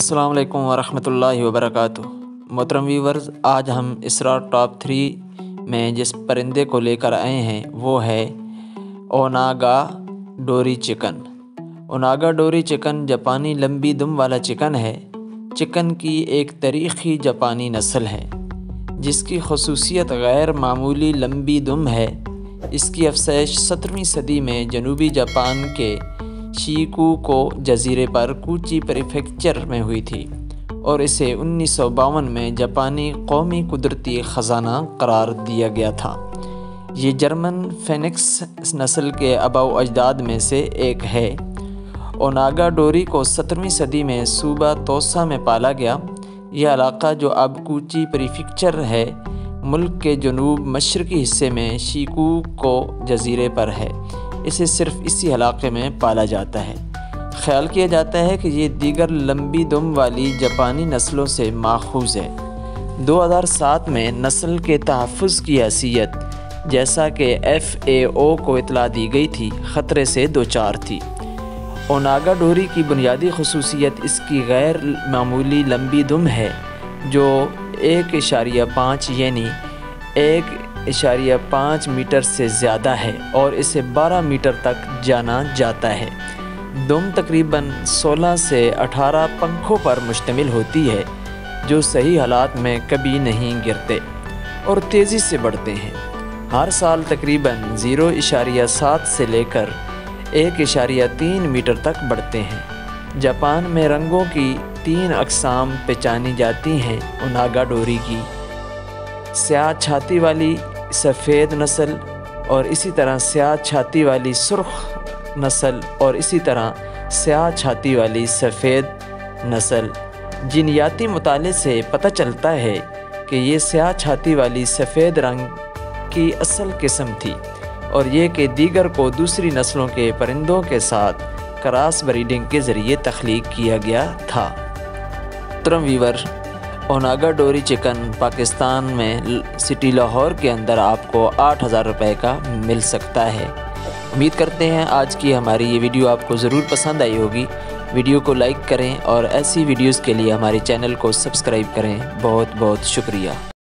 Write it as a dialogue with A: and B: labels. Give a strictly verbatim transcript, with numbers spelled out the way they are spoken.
A: السلام علیکم ورحمۃ اللہ وبرکاتہ۔ محترم ویورز، آج ہم اسرا ٹاپ تھری میں جس پرندے کو لے کر آئے ہیں وہ ہے اوناگا ڈوری چکن۔ اوناگا ڈوری چکن جاپانی لمبی دم والا چکن ہے۔ چکن کی ایک تاریخی جاپانی نسل ہے جس کی خصوصیت غیر معمولی لمبی دم ہے۔ اس کی افزائش سترہویں صدی میں جنوبی جاپان کے شیکوکو جزیرے پر کوچی پریفیکچر میں ہوئی تھی اور اسے انیس سو باون میں جاپانی قومی قدرتی خزانہ قرار دیا گیا تھا۔ یہ جرمن فینکس نسل کے آباء و اجداد میں سے ایک ہے۔ اوناگا ڈوری کو سترہویں صدی میں صوبہ توسا میں پالا گیا۔ یہ علاقہ جو اب کوچی پریفیکچر ہے، ملک کے جنوب مشرقی حصے میں شیکوکو جزیرے پر ہے۔ اسے صرف اسی علاقے میں پالا جاتا ہے۔ خیال کیا جاتا ہے کہ یہ دیگر لمبی دم والی جاپانی نسلوں سے ماخوذ ہے۔ دو ہزار سات میں نسل کے تحفظ کی حیثیت، جیسا کہ ایف اے او کو اطلاع دی گئی تھی، خطرے سے دوچار تھی۔ اوناگا ڈوری کی بنیادی خصوصیت اس کی غیر معمولی لمبی دم ہے جو ایک اشاریہ پانچ یعنی ایک اشاریہ پانچ میٹر سے زیادہ ہے اور اسے بارہ میٹر تک جانا جاتا ہے۔ دم تقریباً سولہ سے اٹھارہ پنکھوں پر مشتمل ہوتی ہے جو صحیح حالات میں کبھی نہیں گرتے اور تیزی سے بڑھتے ہیں۔ ہر سال تقریباً زیرو اشاریہ سات سے لے کر ایک اشاریہ تین میٹر تک بڑھتے ہیں۔ جاپان میں رنگوں کی تین اقسام پہچانی جاتی ہیں: اوناگا ڈوری کی سیاہ چھاتی والی سفید نسل اور اسی طرح سیاہ چھاتی والی سرخ نسل اور اسی طرح سیاہ چھاتی والی سفید نسل۔ جینیاتی مطالعے سے پتہ چلتا ہے کہ یہ سیاہ چھاتی والی سفید رنگ کی اصل قسم تھی اور یہ کہ دیگر کو دوسری نسلوں کے پرندوں کے ساتھ کراس بریڈنگ کے ذریعے تخلیق کیا گیا تھا۔ محترم ویور، اوناگا ڈوری چکن پاکستان میں سٹی لاہور کے اندر آپ کو آٹھ ہزار روپے کا مل سکتا ہے۔ امید کرتے ہیں آج کی ہماری یہ ویڈیو آپ کو ضرور پسند آئی ہوگی۔ ویڈیو کو لائک کریں اور ایسی ویڈیوز کے لیے ہمارے چینل کو سبسکرائب کریں۔ بہت بہت شکریہ۔